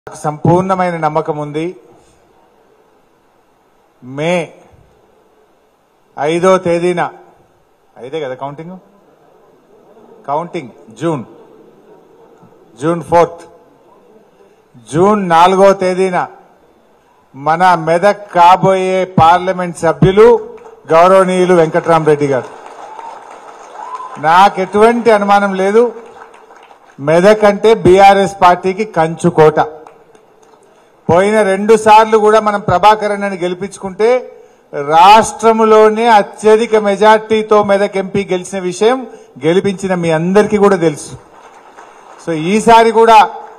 నాకు సంపూర్ణమైన నమ్మకం ఉంది. మే 5వ తేదీన అయితే కదా కౌంటింగ్ జూన్ 4th జూన్ 4వ తేదీన మన మెదక్ కాబోయే పార్లమెంట్ సభ్యులు గౌరవనీయులు వెంకట్రామరెడ్డి గారు. నాకు ఎటువంటి అనుమానం లేదు, మెదక్ అంటే బీఆర్ఎస్ పార్టీకి కంచుకోట. పోయిన 2 సార్లు కూడా మనం ప్రభాకర్ అన్నని గెలిపించుకుంటే రాష్ట్రంలోనే అత్యధిక మెజార్టీతో మెదక్ ఎంపీ గెలిచిన విషయం గెలిపించిన మీ అందరికీ కూడా తెలుసు. సో ఈసారి కూడా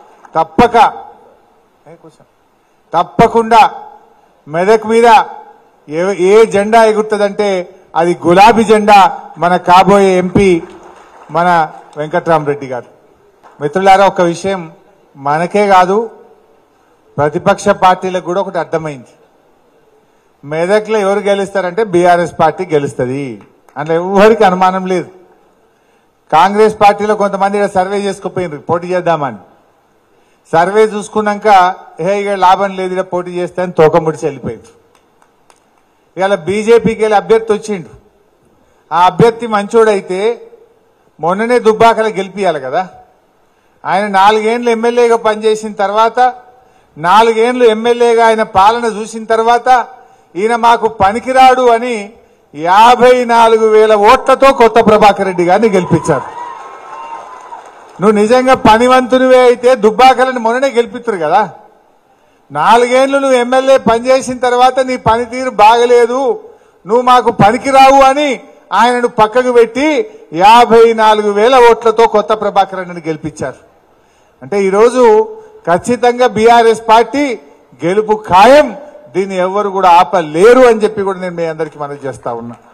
తప్పకుండా మెదక్ మీద ఏ జెండా ఎగురుతుందంటే అది గులాబీ జెండా మన కాబోయే ఎంపీ మన వెంకట్రామరెడ్డి గారు. మిత్రులారా, ఒక విషయం మనకే కాదు ప్రతిపక్ష పార్టీలకు కూడా ఒకటి అర్థమైంది. మెదక్లో ఎవరు గెలుస్తారంటే బీఆర్ఎస్ పార్టీ గెలుస్తుంది, అందులో ఎవరికి అనుమానం లేదు. కాంగ్రెస్ పార్టీలో కొంతమంది సర్వే చేసుకుపోయినారు పోటీ చేద్దామని. సర్వే చూసుకున్నాక ఇక లాభం లేదు ఇలా పోటీ చేస్తే అని తోకముడిచి వెళ్ళిపోయింది. ఇవాళ బీజేపీకి వెళ్ళి అభ్యర్థి వచ్చిండు. ఆ అభ్యర్థి మంచోడైతే మొన్ననే దుబ్బాకలు గెలిపియాలి కదా. ఆయన 4 ఏళ్లు ఎమ్మెల్యేగా పనిచేసిన తర్వాత 4 ఏళ్లు ఎమ్మెల్యేగా ఆయన పాలన చూసిన తర్వాత ఈయన మాకు పనికిరాడు అని 54,000 ఓట్లతో కొత్త ప్రభాకర్ రెడ్డి గారిని గెలిపించారు. నువ్వు నిజంగా పనివంతునివే అయితే దుబ్బాకలని మొన్ననే గెలిపిస్తారు కదా. 4 ఏళ్లు నువ్వు ఎమ్మెల్యే పనిచేసిన తర్వాత నీ పనితీరు బాగలేదు, నువ్వు మాకు పనికిరావు అని ఆయనను పక్కకు పెట్టి 54,000 ఓట్లతో కొత్త ప్రభాకర్ రెడ్డిని గెలిపించారు. అంటే ఈరోజు ఖచ్చితంగా బీఆర్ఎస్ పార్టీ గెలుపు ఖాయం, దీన్ని ఎవరు కూడా ఆపలేరు అని చెప్పి కూడా నేను మీ అందరికీ మనవి చేస్తా ఉన్నా.